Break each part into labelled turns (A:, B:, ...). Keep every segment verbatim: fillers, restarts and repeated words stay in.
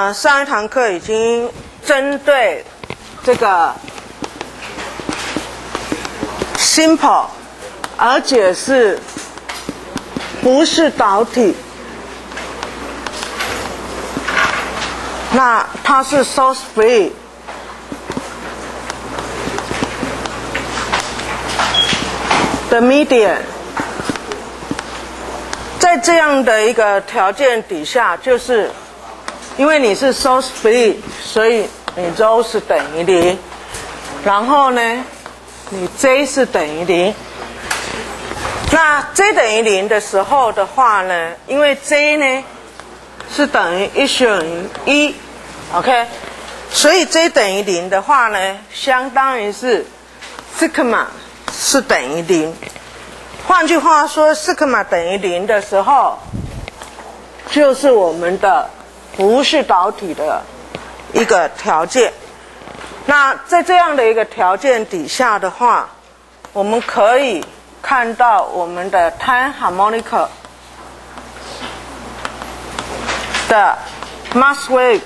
A: 呃，上一堂课已经针对这个 simple， 而且是不是导体，那它是 source free。的 medium， 在这样的一个条件底下，就是因为你是 source free， 所以你 rho 是等于零，然后呢，你 J 是等于零。那 J 等于零的时候的话呢，因为 J 呢是等于一等于一 ，OK， 所以 J 等于零的话呢，相当于是 sigma。是等于零，换句话说，西格玛等于零的时候，就是我们的不是导体的一个条件。那在这样的一个条件底下的话，我们可以看到我们的 time harmonic 的 Maxwell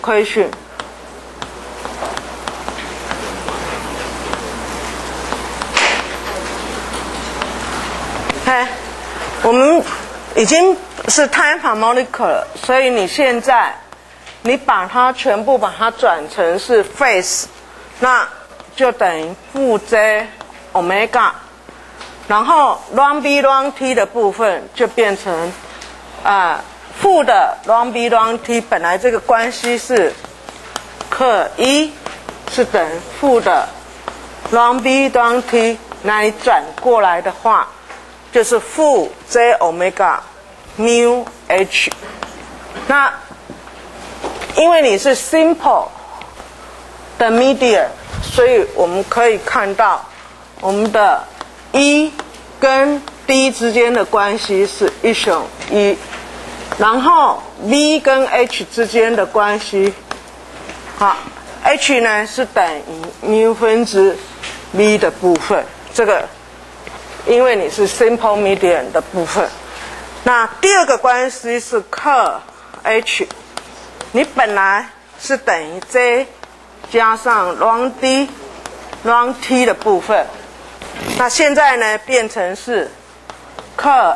A: equation。OK， 我们已经是 time harmonic 了，所以你现在你把它全部把它转成是 phase， 那就等于负 J omega， 然后 ln B ln T 的部分就变成啊、呃、负的 ln B ln T， 本来这个关系是克一是等于负的 ln B ln T， 那你转过来的话。就是负 J omega mu h， 那因为你是 simple 的 medium， 所以我们可以看到我们的 E 跟 D 之间的关系是一等于一，然后 V 跟 H 之间的关系，好 ，H 呢是等于 mu 分之 V 的部分，这个。因为你是 simple medium 的部分，那第二个关系是克 H， 你本来是等于 J 加上 ln D ln T 的部分，那现在呢变成是克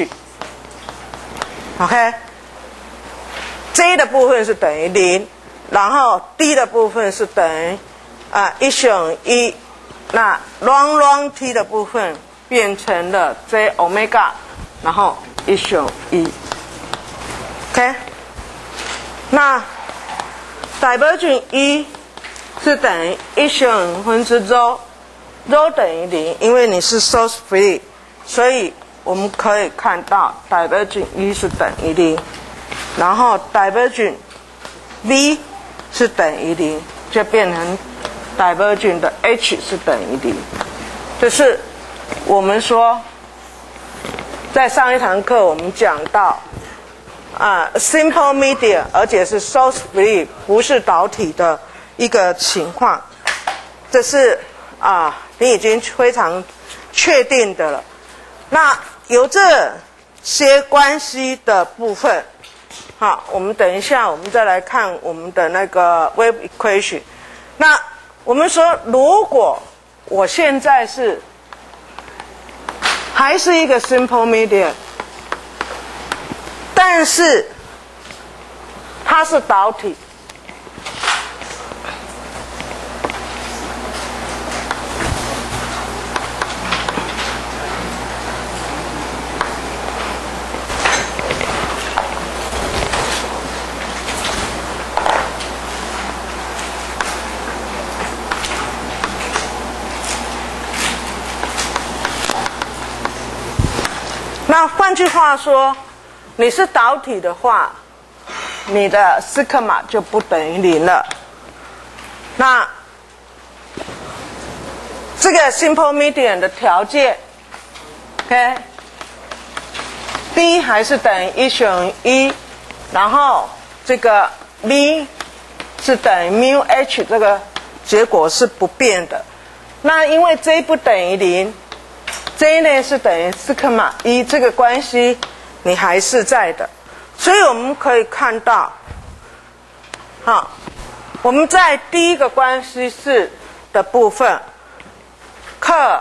A: H，OK，J 的部分是等于零，然后 D 的部分是等于啊一等于一，那 ln ln T 的部分。变成了 J omega， 然后一等于一 ，OK， 那 divergent 一是等于一等于分之 rho， rho 等于零，因为你是 source free， 所以我们可以看到 divergent 一是等于零，然后 divergent V 是等于零，就变成 divergent 的 H 是等于零，这是。我们说，在上一堂课我们讲到，啊 ，simple medium， 而且是 source free， 不是导体的一个情况，这是啊，你已经非常确定的了。那由这些关系的部分，好，我们等一下我们再来看我们的那个 wave equation。那我们说，如果我现在是还是一个 simple medium， 但是它是导体，那换句话说，你是导体的话，你的西格玛就不等于零了。那这个 simple medium 的条件 ，OK， B 还是等于一等于一，然后这个 V 是等于 mu h， 这个结果是不变的。那因为 J 不等于零。J 呢是等于西格玛一，这个关系你还是在的，所以我们可以看到好，我们在第一个关系式的部分，克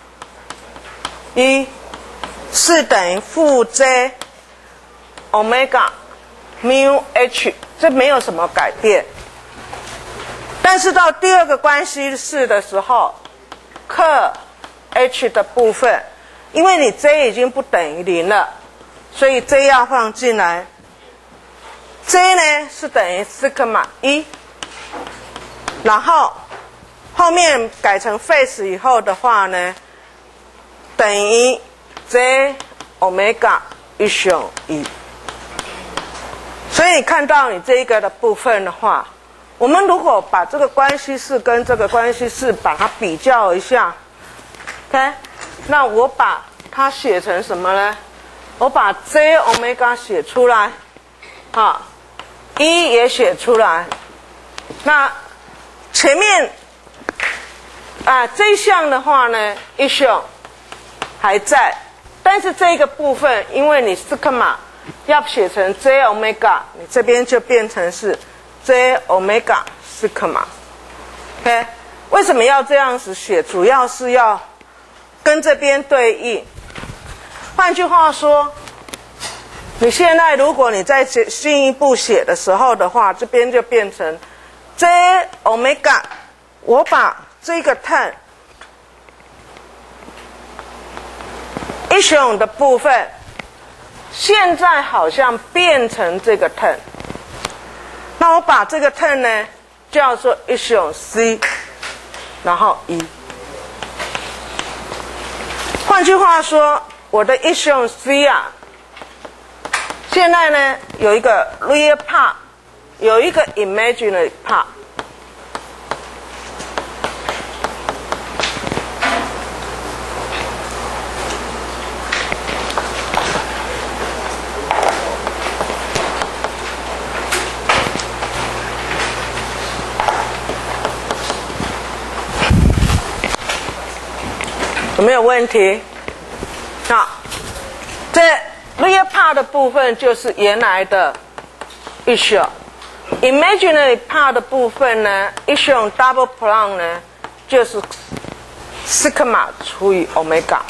A: 一是等于负 j 欧米伽 mu h， 这没有什么改变。但是到第二个关系式的时候，克 h 的部分，因为你 j 已经不等于零了，所以 j 要放进来。j 呢是等于西格玛一，然后后面改成 phase 以后的话呢，等于 j 欧米伽一乘一。所以你看到你这一个的部分的话，我们如果把这个关系式跟这个关系式把它比较一下 ，OK， 那我把它写成什么呢？我把 j 欧米伽写出来，啊，一也写出来。那前面啊这一项的话呢，一项还在，但是这个部分，因为你西格玛要写成 j 欧米伽，你这边就变成是 j 欧米伽西格玛。OK， 为什么要这样子写？主要是要跟这边对应。换句话说，你现在如果你再进一步写的时候的话，这边就变成 j 欧米伽，我把这个 tan 一乘的部分，现在好像变成这个 tan， 那我把这个 tan 呢叫做一乘 c， 然后一。换句话说，我的一乘 c 啊，现在呢有一个 real part， 有一个 imaginary part。有没有问题？好，这 real part 的部分就是原来的一乘 ，imaginary part 的部分呢，一乘 double prime 呢就是西格玛除以欧米伽。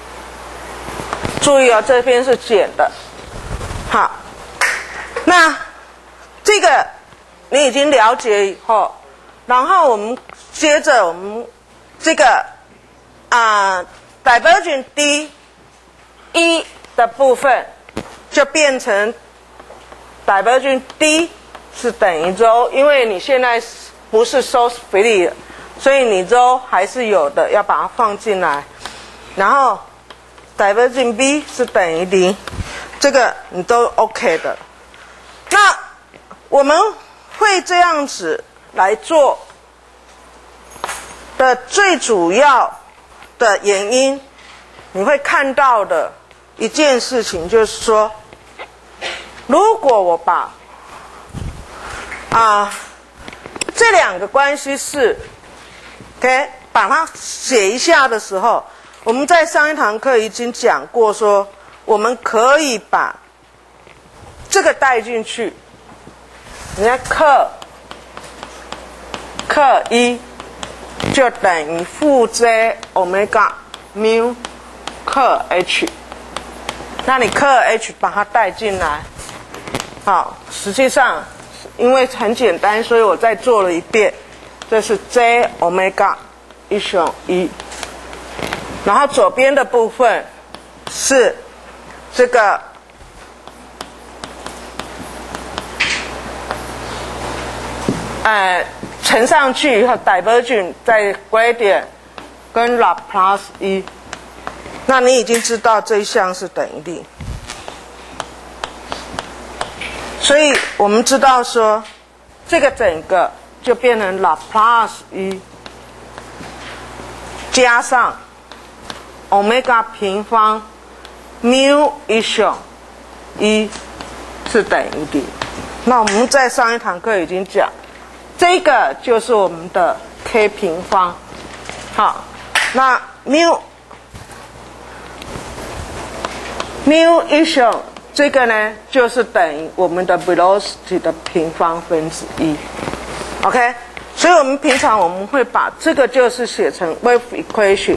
A: 注意哦，这边是减的。好，那这个你已经了解以后，然后我们接着我们这个。啊、uh, ，divergent d 一的部分就变成 divergent d 是等于 rho， 因为你现在不是 source free， 所以你 rho 还是有的，要把它放进来。然后 divergent b 是等于零，这个你都 OK 的。那我们会这样子来做的最主要的原因，你会看到的一件事情就是说，如果我把啊这两个关系式 ，OK， 把它写一下的时候，我们在上一堂课已经讲过说，我们可以把这个带进去，人家克克一。就等于负 j 欧米伽 mu 克 h， 那你克 h 把它带进来，好，实际上因为很简单，所以我再做了一遍，这是 j 欧米伽一乘一，然后左边的部分是这个呃乘上去以后 ，divergent 在 gradient 跟 Laplace 一，那你已经知道这一项是等于零，所以我们知道说，这个整个就变成 Laplace 一加上 omega 平方 mu 一乘一是等于零。那我们在上一堂课已经讲。这个就是我们的 k 平方，好，那 mu mu 一乘这个呢就是等于我们的 velocity 的平方分之一 ，OK？ 所以我们平常我们会把这个就是写成 wave equation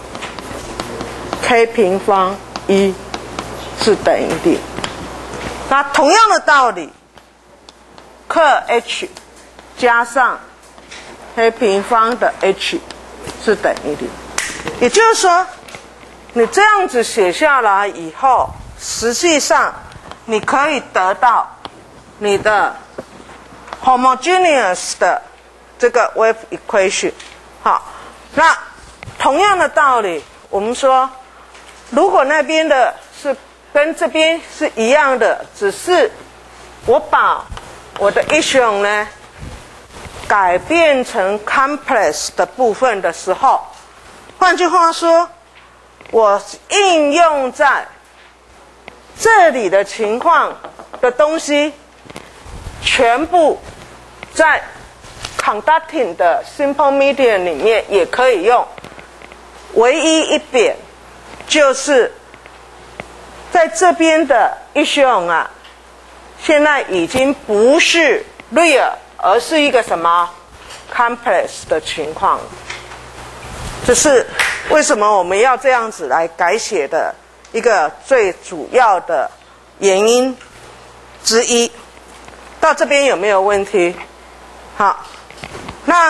A: k 平方一是等于零。那同样的道理，克 h 加上 k 平方的 h 是等于零。也就是说，你这样子写下来以后，实际上你可以得到你的 homogeneous 的这个 wave equation。好，那同样的道理，我们说，如果那边的是跟这边是一样的，只是我把我的 issue 呢改变成 complex 的部分的时候，换句话说，我应用在这里的情况的东西，全部在 conducting 的 simple medium 里面也可以用。唯一一点就是在这边的 issue 啊，现在已经不是 real， 而是一个什么 complex 的情况。这是为什么我们要这样子来改写的一个最主要的原因之一。到这边有没有问题？好，那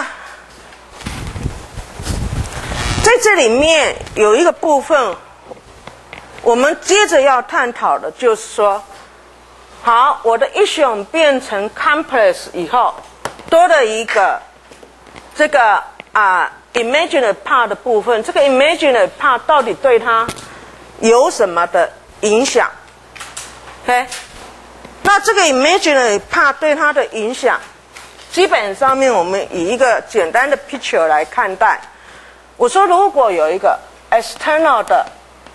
A: 在这里面有一个部分，我们接着要探讨的就是说，好，我的 issue 变成 complex 以后，多了一个这个啊。imaginary part 的部分，这个 imaginary part 到底对它有什么的影响 ？OK， 那这个 imaginary part 对它的影响，基本上面我们以一个简单的 picture 来看待。我说，如果有一个 external 的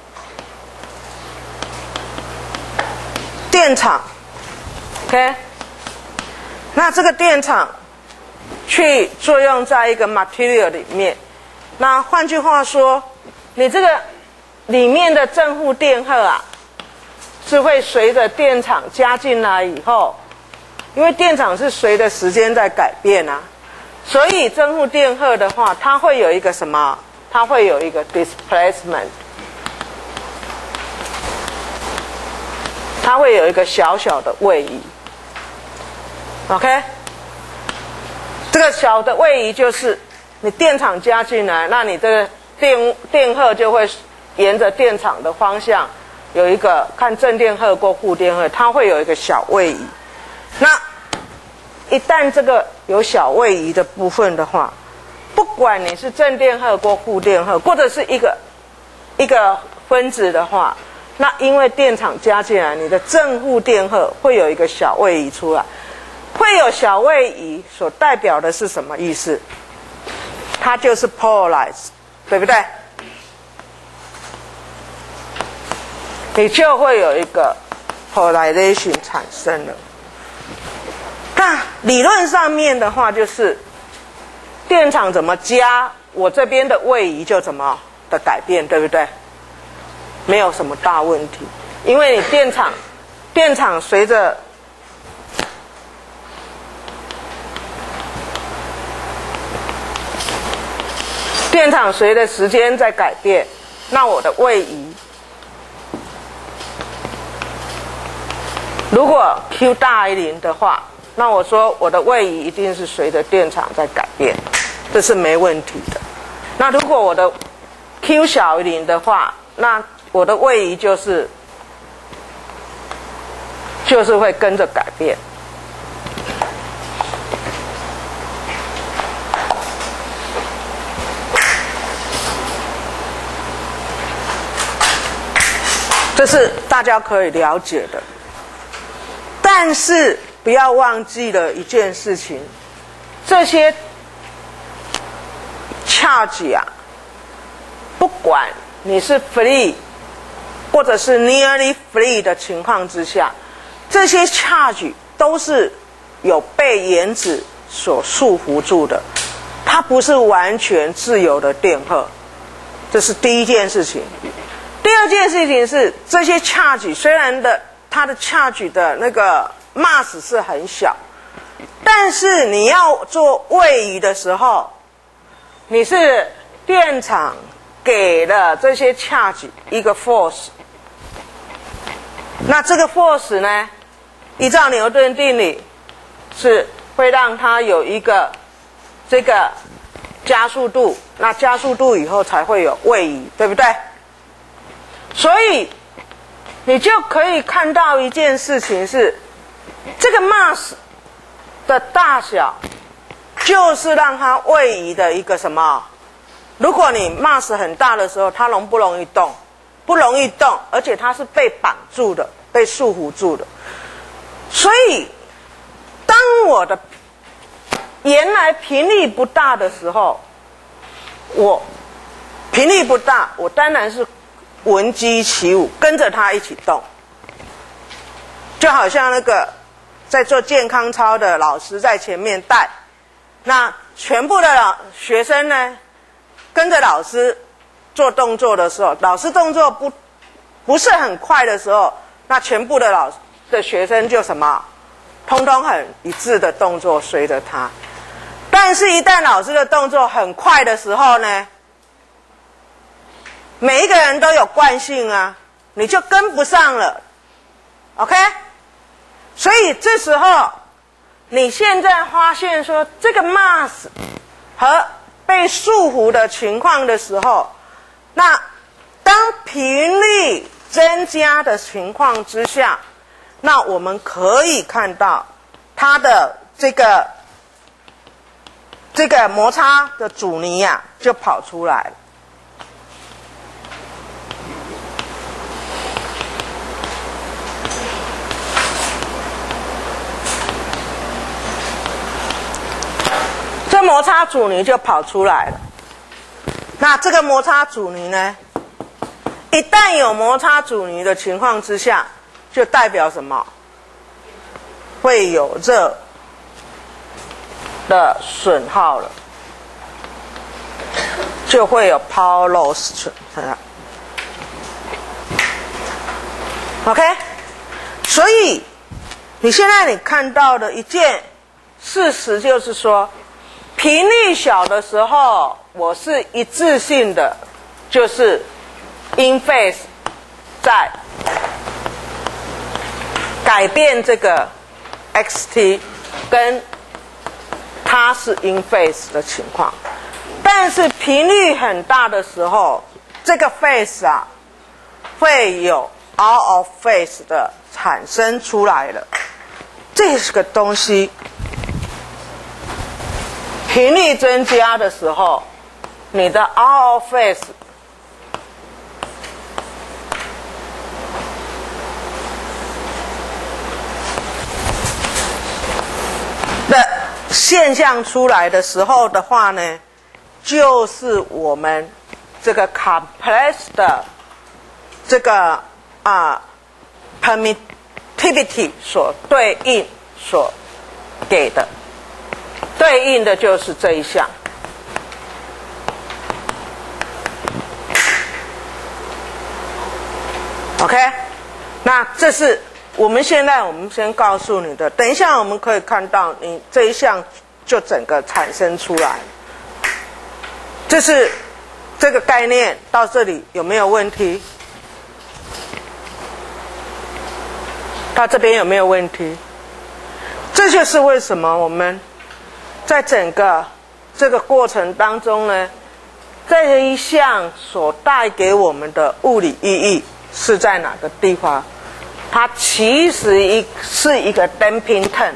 A: 电场 ，OK， 那这个电场去作用在一个 material 里面，那换句话说，你这个里面的正负电荷啊，是会随着电场加进来以后，因为电场是随着时间在改变啊，所以正负电荷的话，它会有一个什么？它会有一个 displacement， 它会有一个小小的位移 ，OK。这个小的位移就是你电场加进来，那你这个电电荷就会沿着电场的方向有一个看正电荷或负电荷，它会有一个小位移。那一旦这个有小位移的部分的话，不管你是正电荷或负电荷，或者是一个一个分子的话，那因为电场加进来，你的正负电荷会有一个小位移出来。会有小位移所代表的是什么意思？它就是 polarize， 对不对？你就会有一个 polarization 产生了。那理论上面的话，就是电场怎么加，我这边的位移就怎么的改变，对不对？没有什么大问题，因为你电场电场随着电场随着时间在改变，那我的位移，如果 Q 大于零的话，那我说我的位移一定是随着电场在改变，这是没问题的。那如果我的 Q 小于零的话，那我的位移就是就是会跟着改变。这是大家可以了解的，但是不要忘记了一件事情，这些 charge 啊，不管你是 free 或者是 nearly free 的情况之下，这些 charge 都是有被原子所束缚住的，它不是完全自由的电荷，这是第一件事情。第二件事情是，这些 charge 虽然的它的 charge 的那个 mass 是很小，但是你要做位移的时候，你是电场给了这些 charge 一个 force， 那这个 force 呢，依照牛顿定理是会让它有一个这个加速度，那加速度以后才会有位移，对不对？所以你就可以看到一件事情是，这个 mass 的大小就是让它位移的一个什么？如果你 mass 很大的时候，它容不容易动？不容易动，而且它是被绑住的，被束缚住的。所以当我的原来频率不大的时候，我频率不大，我当然是闻鸡起舞，跟着它一起动。就好像那个在做健康操的老师在前面带，那全部的老学生呢，跟着老师做动作的时候，老师动作不不是很快的时候，那全部的老的学生就什么，通通很一致的动作随着他。但是，一旦老师的动作很快的时候呢，每一个人都有惯性啊，你就跟不上了 ，OK？ 所以这时候，你现在发现说这个 mass 和被束缚的情况的时候，那当频率增加的情况之下，那我们可以看到它的这个这个摩擦的阻尼啊就跑出来了。这摩擦阻尼就跑出来了。那这个摩擦阻尼呢，一旦有摩擦阻尼的情况之下，就代表什么？会有热的损耗了，就会有 power loss 存在。OK， 所以你现在你看到的一件事实就是说，频率小的时候，我是一致性的，就是 in phase 在改变这个 xt 跟它是 in phase 的情况。但是频率很大的时候，这个 phase 啊会有 out of phase 的产生出来了。这是个东西，频率增加的时候，你的 out of phase 的现象出来的时候的话呢，就是我们这个 complex 的这个啊 permittivity 所对应所给的，对应的就是这一项。OK， 那这是我们现在我们先告诉你的，等一下我们可以看到你这一项就整个产生出来。这是这个概念，到这里有没有问题？到这边有没有问题？这就是为什么我们在整个这个过程当中呢，这一项所带给我们的物理意义是在哪个地方？它其实一是一个 damping turn，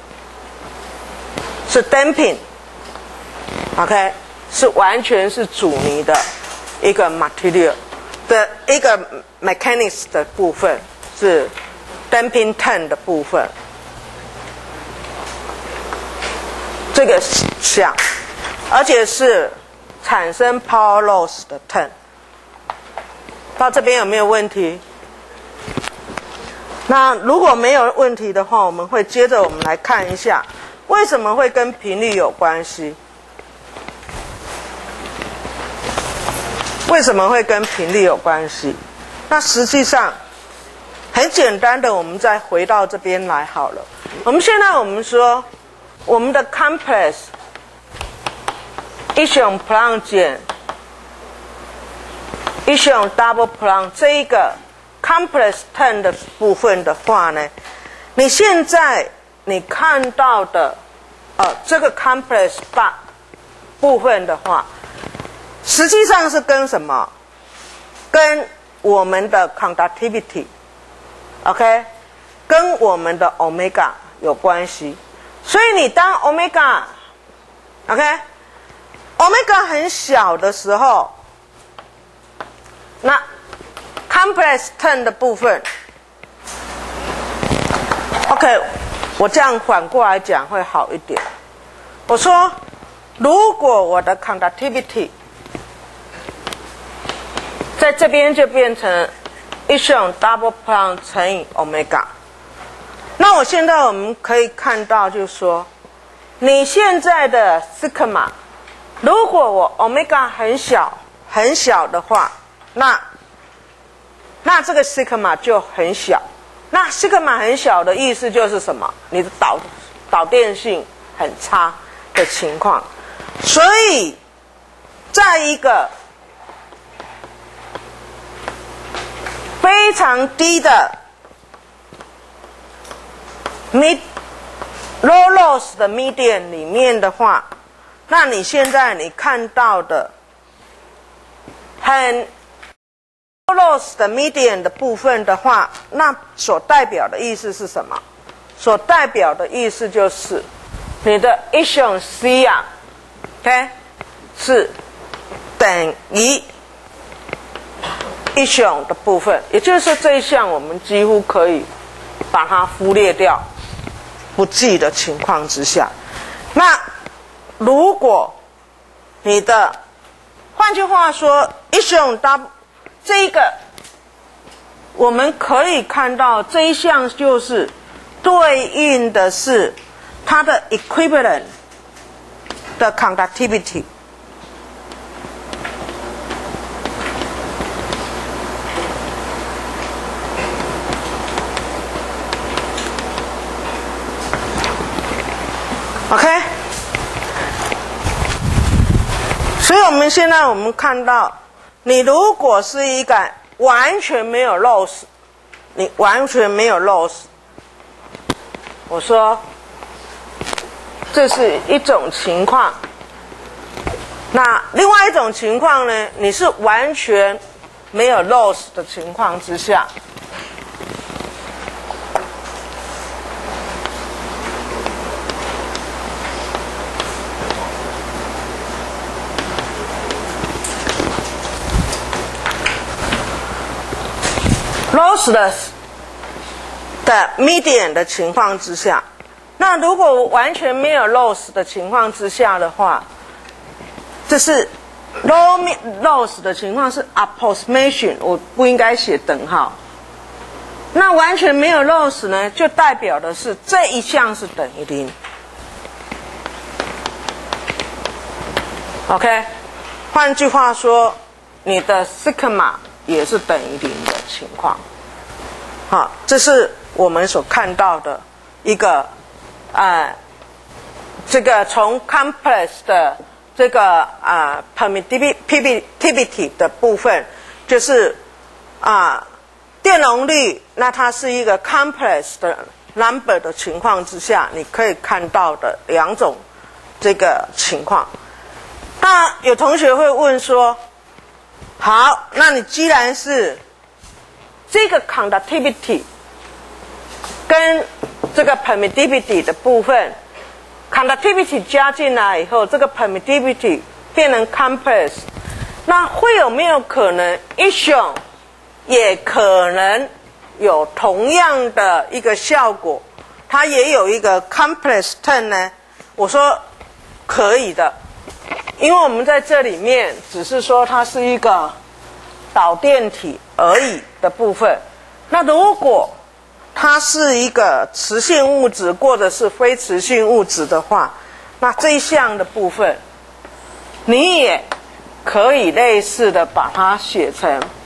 A: 是 damping， OK， 是完全是阻尼的一个 material 的一个 mechanics 的部分，是 damping turn 的部分。这个项，而且是产生 power loss 的 turn。到这边有没有问题？那如果没有问题的话，我们会接着我们来看一下，为什么会跟频率有关系？为什么会跟频率有关系？那实际上很简单的，我们再回到这边来好了。我们现在我们说我们的 complex 一雄 Planck 减一雄 double Planck 这一个 complex term 的部分的话呢，你现在你看到的呃这个 complex 把部分的话，实际上是跟什么？跟我们的 conductivity。OK， 跟我们的 omega 有关系，所以你当 omega OK omega 很小的时候，那 complex term 的部分 OK， 我这样反过来讲会好一点。我说如果我的 conductivity 在这边就变成一雄 double Planck 乘以 omega， 那我现在我们可以看到就是说，你现在的 sigma 如果我 omega 很小很小的话，那那这个 sigma 就很小。那 sigma 很小的意思就是什么？你的导导电性很差的情况。所以在一个非常低的 mid low loss 的 medium 里面的话，那你现在你看到的很 low loss 的 medium 的部分的话，那所代表的意思是什么？所代表的意思就是你的一雄 C 啊 ，OK 是等于一雄的部分，也就是说这一项我们几乎可以把它忽略掉，不计的情况之下，那如果你的，换句话说，一雄 W 这一个，我们可以看到这一项就是对应的是它的 equivalent 的 conductivity。OK， 所以我们现在我们看到，你如果是一个完全没有 loss， 你完全没有 loss， 我说这是一种情况。那另外一种情况呢，你是完全没有 loss 的情况之下。lossless 的 medium 的情况之下，那如果完全没有 loss 的情况之下的话，这是 low loss 的情况是 approximation， 我不应该写等号。那完全没有 loss 呢，就代表的是这一项是等于零。OK， 换句话说，你的 sigma 也是等于零的情况。好，这是我们所看到的一个呃，这个从 complex 的这个啊、呃、permittivity 的部分，就是啊、呃、电容率，那它是一个 complex 的 number 的情况之下，你可以看到的两种这个情况。那有同学会问说，好，那你既然是这个 conductivity 跟这个 permittivity 的部分 conductivity 加进来以后，这个 permittivity 变成 complex， 那会有没有可能一雄也可能有同样的一个效果，它也有一个 complex term 呢？我说可以的，因为我们在这里面只是说它是一个导电体而已的部分。那如果它是一个磁性物质或者是非磁性物质的话，那这一项的部分你也可以类似的把它写成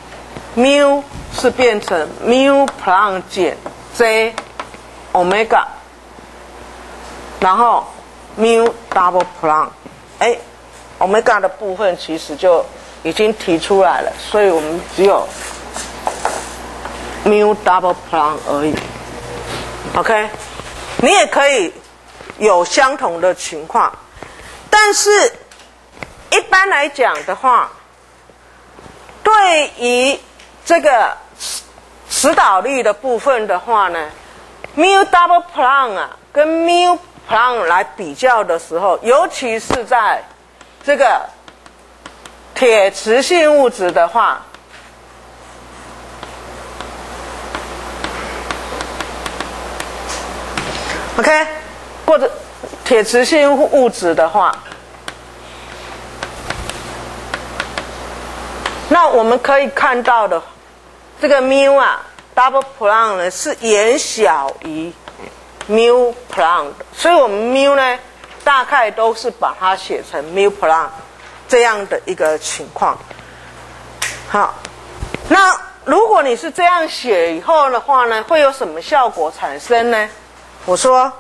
A: mu 是变成 mu Planck 减 J omega， 然后 mu double Planck， 哎 ，omega 的部分其实就已经提出来了，所以我们只有 mu double Planck 而已。OK， 你也可以有相同的情况，但是一般来讲的话，对于这个指导力的部分的话呢 ，mu double Planck 啊，跟 mu Planck 来比较的时候，尤其是在这个铁磁性物质的话，OK， 或者铁磁性物质的话，那我们可以看到的这个 mu 啊 double Planck 呢是远小于 mu Planck 的，所以我们 mu 呢大概都是把它写成 mu Planck 这样的一个情况。好，那如果你是这样写以后的话呢，会有什么效果产生呢？我说，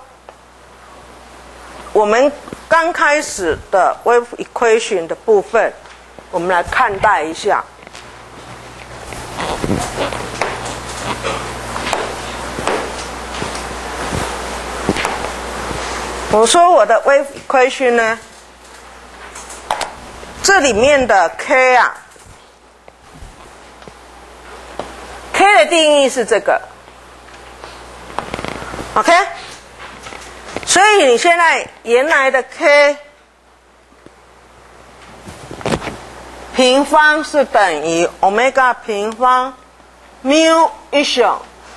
A: 我们刚开始的 wave equation 的部分，我们来看待一下。我说我的 wave equation 呢，这里面的 k 啊 ，k 的定义是这个 ，OK。所以你现在原来的 k 平方是等于 omega 平方 mu 一雄。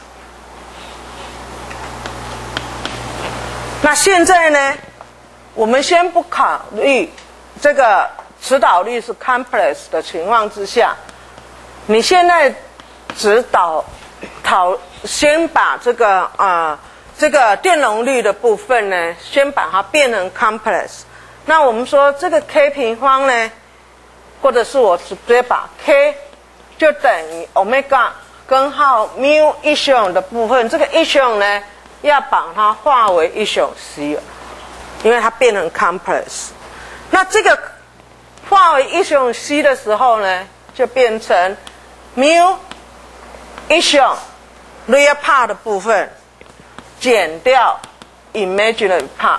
A: 那现在呢，我们先不考虑这个指导力是 complex 的情况之下，你现在只导讨先把这个啊。呃这个电容率的部分呢，先把它变成 complex。那我们说这个 k 平方呢，或者是我直接把 k 就等于 omega 根号 mu 一雄的部分，这个一雄呢要把它化为一雄 c， 因为它变成 complex。那这个化为一雄 c 的时候呢，就变成 mu 一雄 real part 的部分。减掉 imaginary part，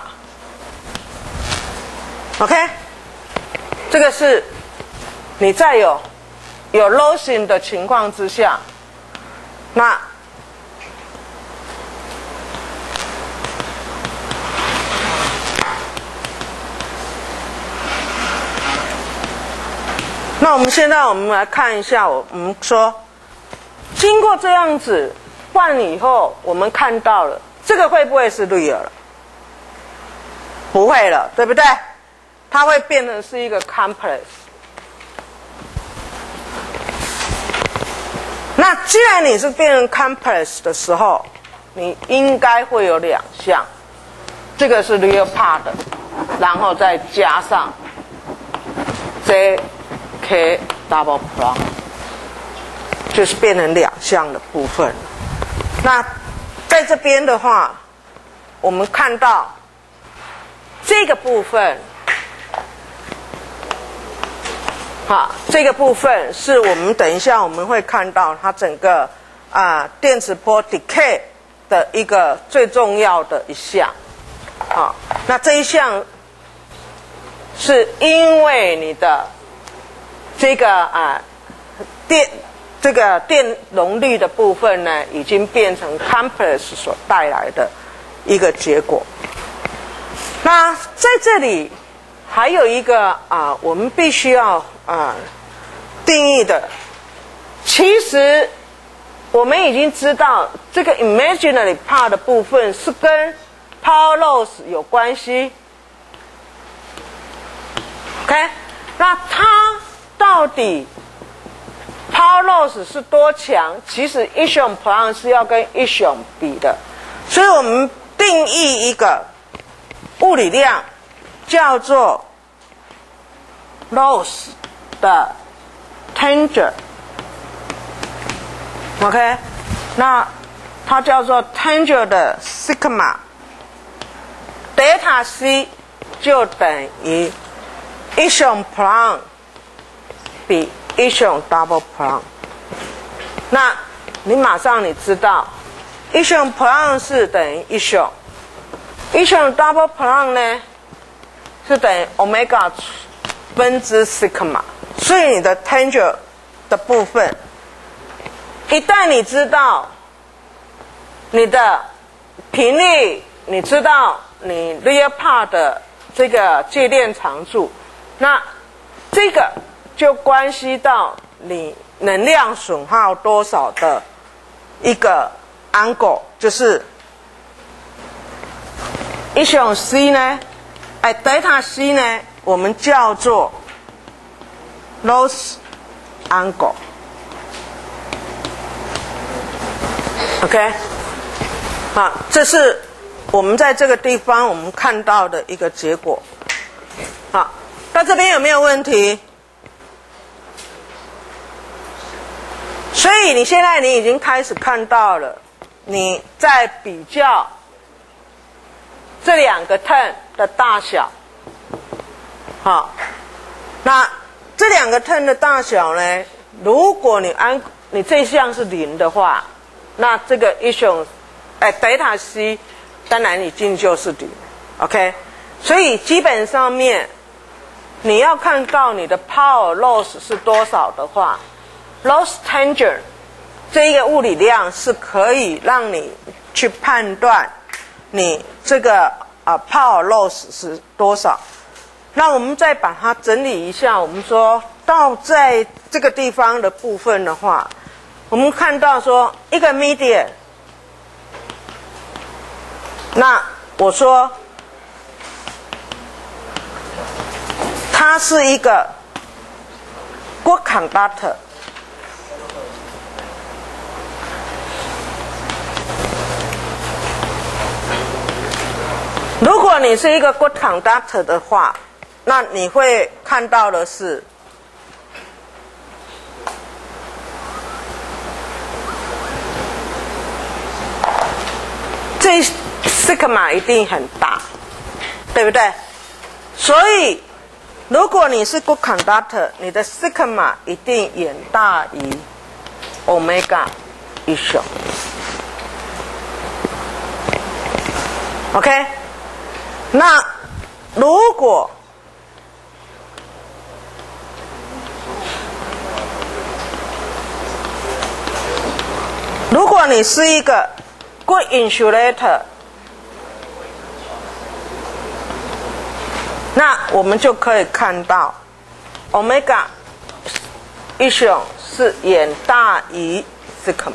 A: OK， 这个是你在有有 losing 的情况之下，那那我们现在我们来看一下，我们说经过这样子换以后，我们看到了。这个会不会是 real 了？不会了，对不对？它会变成是一个 complex。那既然你是变成 complex 的时候，你应该会有两项，这个是 real part， 然后再加上 J K double Planck， 就是变成两项的部分。那在这边的话，我们看到这个部分，好，这个部分是我们等一下我们会看到它整个啊、呃、电磁波 decay 的一个最重要的一项。好，那这一项是因为你的这个啊、呃、电。这个电容率的部分呢，已经变成 complex 所带来的一个结果。那在这里还有一个啊、呃，我们必须要啊、呃、定义的，其实我们已经知道这个 imaginary part 的部分是跟 power loss 有关系。OK， 那它到底power loss 是多强？其实一雄 Planck 是要跟一雄比的，所以我们定义一个物理量叫做 loss 的 tangent OK， 那它叫做 tangent 的 sigma delta c 就等于一雄 prime 比一雄 double prime。那你马上你知道，一雄 prime 是等于一雄，一雄 double prime 呢是等于 omega 分之 sigma。所以你的 tangent 的部分，一旦你知道你的频率，你知道你 real part 的这个介链常数，那这个就关系到你能量损耗多少的一个 angle， 就是一雄 c 呢，哎 delta c 呢，我们叫做 loss angle。OK， 好，这是我们在这个地方我们看到的一个结果。好，到这边有没有问题？所以你现在你已经开始看到了，你在比较这两个 turn 的大小。好，那这两个 turn 的大小呢，如果你按你这项是零的话，那这个一雄哎 delta c 当然已经就是零 ，OK， 所以基本上面你要看到你的 power loss 是多少的话， loss tangent 这一个物理量是可以让你去判断你这个啊 power loss 是多少。那我们再把它整理一下，我们说到在这个地方的部分的话，我们看到说一个 medium， 那我说它是一个 good conductor， 如果你是一个 good conductor 的话，那你会看到的是这 sigma 一定很大，对不对？所以如果你是 good conductor， 你的 sigma 一定远大于 omega 一雄。OK， 那如果如果你是一个 good insulator， 那我们就可以看到 omega 一雄是远大于 sigma。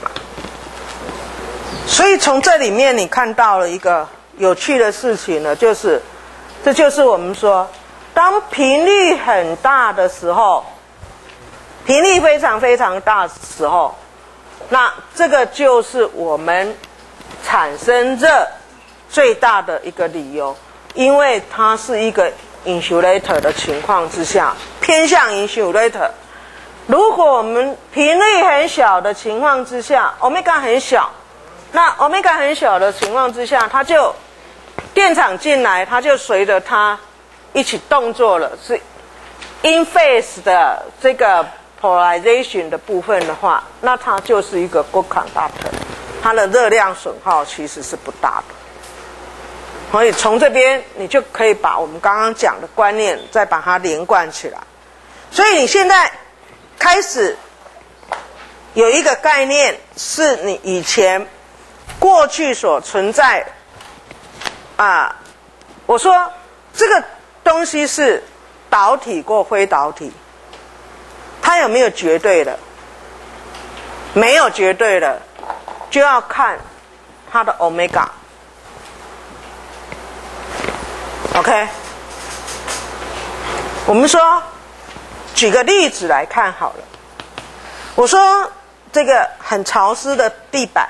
A: 所以从这里面你看到了一个有趣的事情呢，就是这就是我们说，当频率很大的时候，频率非常非常大的时候，那这个就是我们产生热最大的一个理由，因为它是一个 insulator 的情况之下，偏向 insulator。如果我们频率很小的情况之下 ，omega 很小，那 omega 很小的情况之下，它就电场进来，它就随着它一起动作了，是 in phase 的这个 polarization 的部分的话，那它就是一个 good conductor， 它的热量损耗其实是不大的。所以从这边你就可以把我们刚刚讲的观念再把它连贯起来。所以你现在开始有一个概念，是你以前过去所存在啊，我说这个东西是导体或非导体，它有没有绝对的？没有绝对的，就要看它的 omega。OK， 我们说举个例子来看好了。我说这个很潮湿的地板，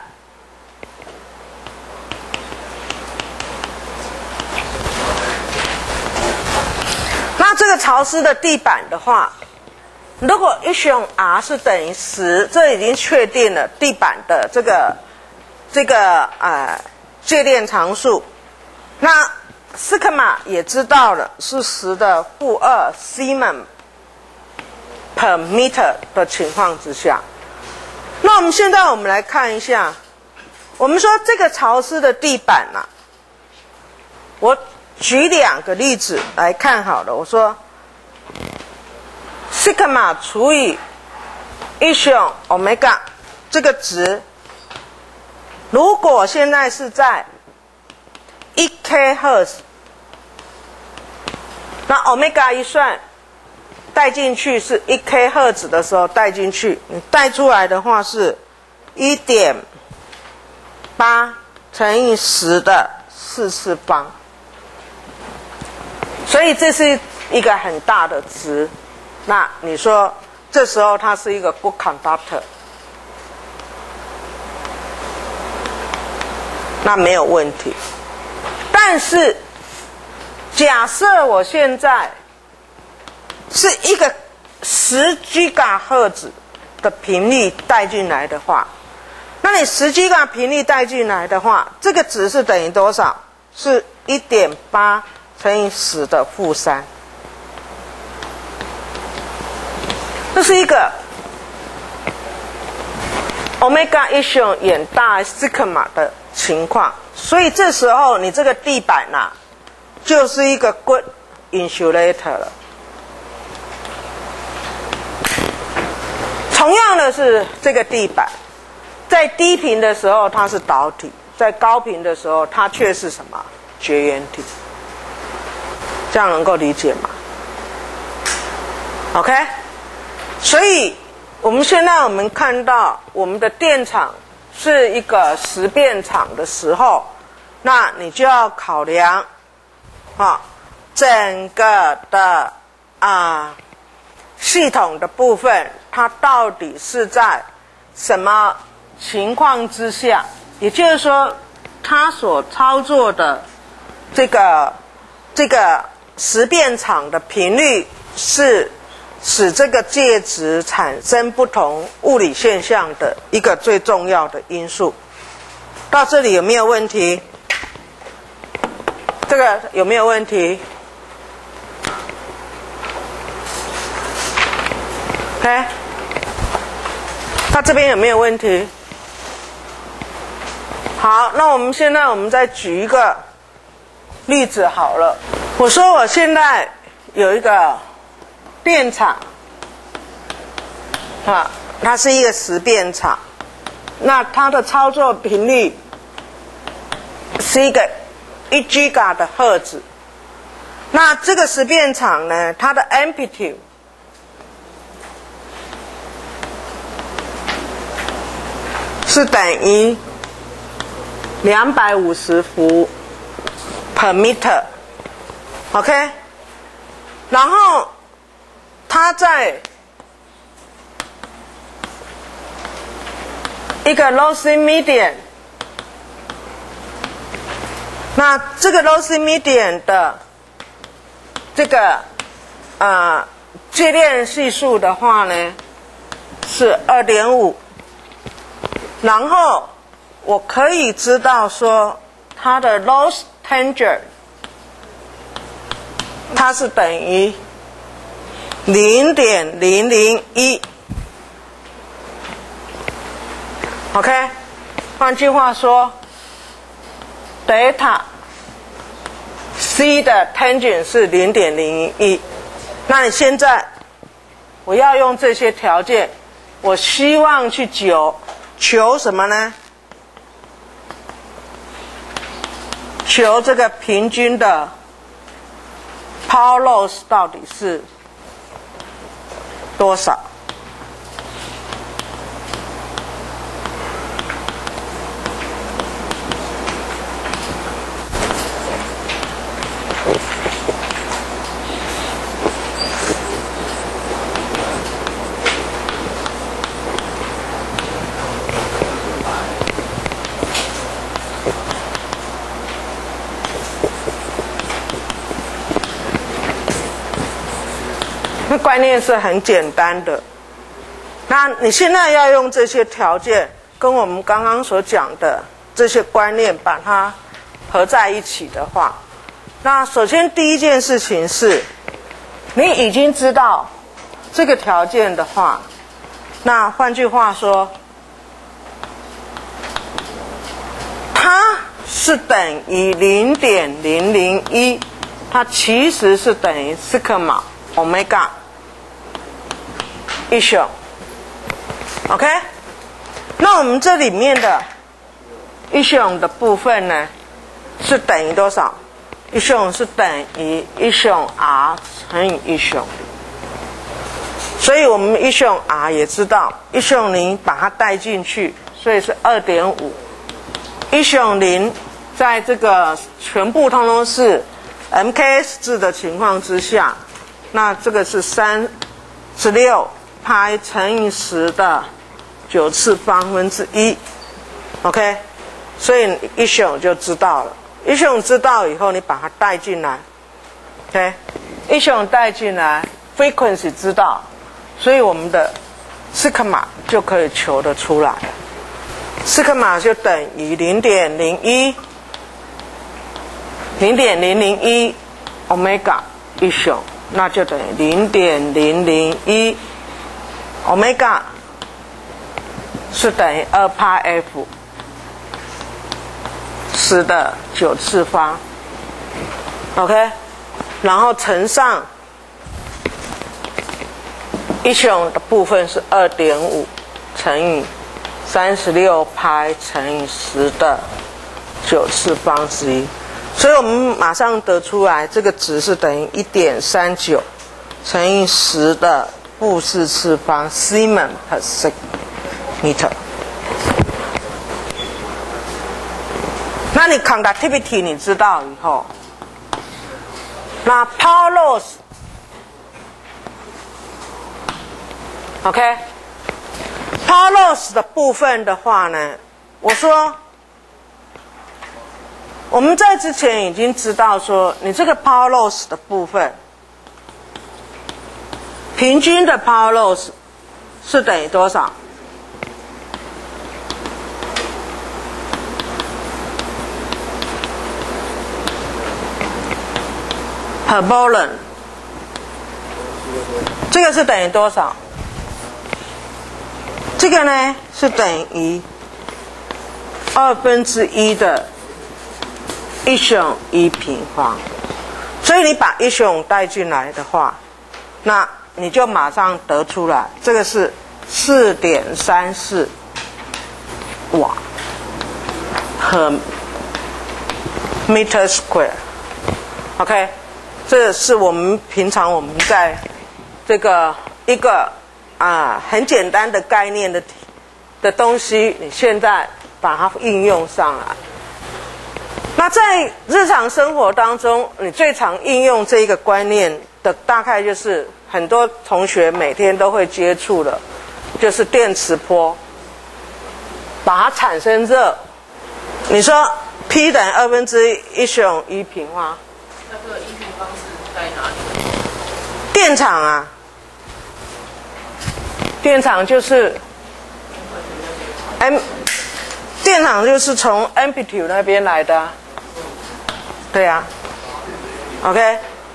A: 那这个潮湿的地板的话， 如果一雄 r 是等于十，这已经确定了地板的这个这个呃介链常数。那斯克玛也知道了是十的负二 Siemens per meter 的情况之下，那我们现在我们来看一下，我们说这个潮湿的地板啊，我举两个例子来看好了。我说西格玛除以一雄 omega 这个值，如果现在是在一 k 赫兹，那 omega 一算带进去是一 k 赫兹的时候带进去，你带出来的话是 一点八 乘以十的四次方，所以这是一个很大的值。那你说这时候它是一个 good conductor， 那没有问题。但是假设我现在是一个十 giga 赫兹的频率带进来的话，那你十 giga 频率带进来的话，这个值是等于多少？是 一点八 乘以十的负三。这是一个 omega 一雄远大 sigma 的情况，所以这时候你这个地板啊，就是一个 good insulator 了。同样的是这个地板，在低频的时候它是导体，在高频的时候它却是什么？绝缘体。这样能够理解吗 ？OK， 所以我们现在我们看到我们的电场是一个十变场的时候，那你就要考量啊整个的啊系统的部分，它到底是在什么情况之下，也就是说它所操作的这个这个十变场的频率是使这个介质产生不同物理现象的一个最重要的因素。到这里有没有问题？这个有没有问题 ？OK， 那这边有没有问题？好，那我们现在我们再举一个例子好了。我说我现在有一个电场啊，它是一个十变场，那它的操作频率是一个一 giga 的赫兹。那这个十变场呢，它的 amplitude 是等于两百五十伏 per meter， OK， 然后它在一个 lossy medium， 那这个 lossy medium 的这个呃介链系数的话呢是 二点五， 然后我可以知道说它的 loss tangent 它是等于 零点零零一 OK， 换句话说 delta C 的 tangent 是 零点零零一。 那你现在我要用这些条件，我希望去求求什么呢？求这个平均的 power loss 到底是多少？ 那观念是很简单的。那你现在要用这些条件跟我们刚刚所讲的这些观念把它合在一起的话，那首先第一件事情是，你已经知道这个条件的话，那换句话说，它是等于零点零零一，它其实是等于西格玛欧米伽一雄。OK， 那我们这里面的一雄的部分呢，是等于多少？一雄是等于一雄 r 乘以一雄，所以我们一雄 r 也知道，一雄零把它带进去，所以是 二点五。一雄零在这个全部通通是 M K S 制的情况之下，那这个是三十六派乘以十的九次方分之一 ，OK， 所以一雄就知道了。一雄知道以后，你把它带进来 ，OK， 一雄带进来 ，frequency 知道，所以我们的西格玛就可以求得出来。西格玛就等于零点零一，零点零零一 omega 一雄，那就等于零点零零一 omega 是等于二派 f 十的九次方 ，OK， 然后乘上一雄的部分是 二点五 乘以三十六派乘以十的九次方之一，所以我们马上得出来，这个值是等于 一点三九 乘以十的负四次方 Siemens per meter。那你 conductivity 你知道以后，那 power loss OK， power loss 的部分的话呢，我说我们在之前已经知道说，你这个 power loss 的部分，平均的 power loss 是等于多少？per Bolen， 这个是等于多少？这个呢是等于二分之一的一雄一平方，所以你把一雄带进来的话，那你就马上得出来，这个是四点三四瓦和 meter square。OK。这是我们平常我们在这个一个啊很简单的概念的的东西，你现在把它应用上来。那在日常生活当中，你最常应用这一个观念的，大概就是很多同学每天都会接触的，就是电磁波，把它产生热。你说 P 等于二分之一雄一平方。
B: 那这个一平方是在哪里？
A: 电场啊，电场就是 M， 电场就是从 amplitude 那边来的、啊，对啊 ，OK，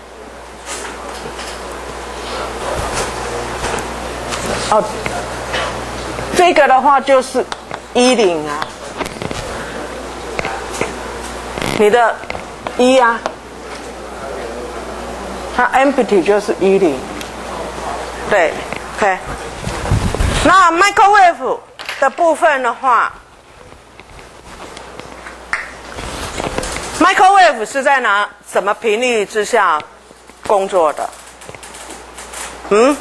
A: 哦，这个的话就是一零啊，你的一啊。它 amplitude 就是一零，对 ，OK。那 microwave 的部分的话 ，microwave 是在哪什么频率之下工作的？嗯？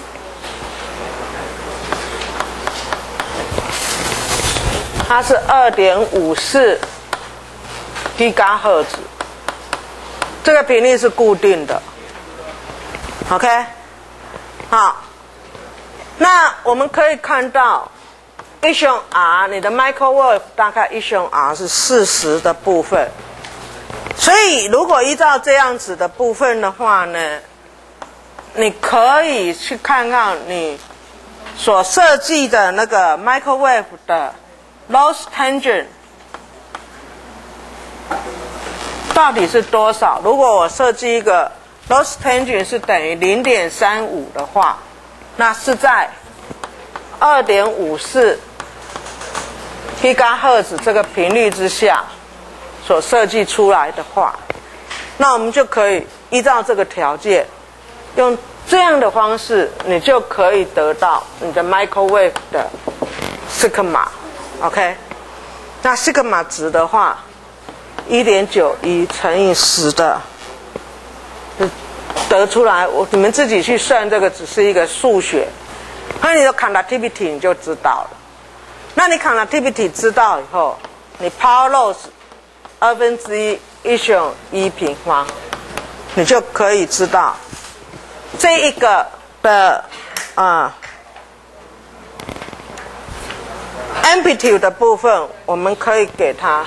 A: 它是 二点五四 gigahertz， 这个频率是固定的。OK， 好，那我们可以看到一雄 R， 你的 microwave 大概一雄 R 是四十的部分，所以如果依照这样子的部分的话呢， 你可以去看看你所设计的那个 microwave 的 loss tangent 到底是多少。如果我设计一个 loss tangent 是等于 零点三五 的话，那是在 二点五四 gigahertz 这个频率之下所设计出来的话，那我们就可以依照这个条件，用这样的方式，你就可以得到你的 microwave 的 sigma。 OK， 那 sigma 值的话 一点九一 乘以十的得出来，我你们自己去算，这个只是一个数学。那你的 conductivity 你就知道了。那你 conductivity 知道以后，你 power loss 二分之一 一乘一平方，你就可以知道这一个的啊、呃、amplitude 的部分，我们可以给它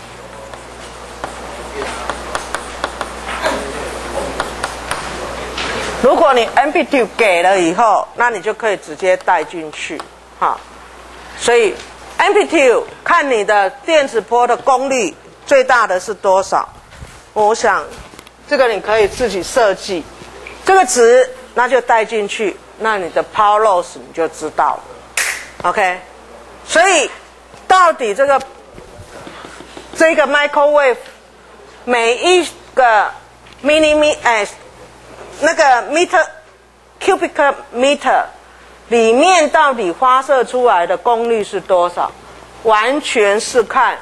A: 如果你 amplitude 给了以后，那你就可以直接带进去，哈。所以 amplitude 看你的电磁波的功率最大的是多少，我想这个你可以自己设计，这个值那就带进去，那你的 power loss 你就知道了 ，OK。所以到底这个这个 microwave 每一个 millimeter 哎。那个 meter cubic meter 里面到底发射出来的功率是多少，完全是看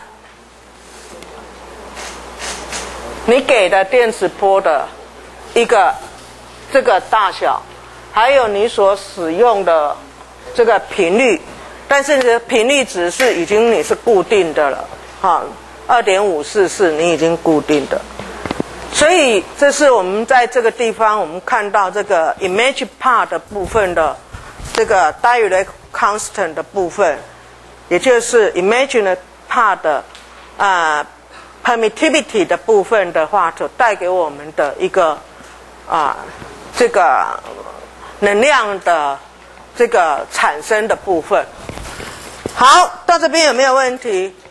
A: 你给的电磁波的一个这个大小，还有你所使用的这个频率，但是你的频率值是已经你是固定的了，哈， 二点五四是你已经固定的。所以这是我们在这个地方我们看到这个 image part 的部分的这个 Dirichlet constant 的部分，也就是 imaginary part 的呃 permittivity 的部分的话，所带给我们的一个啊、呃、这个能量的这个产生的部分。好，到这边有没有问题？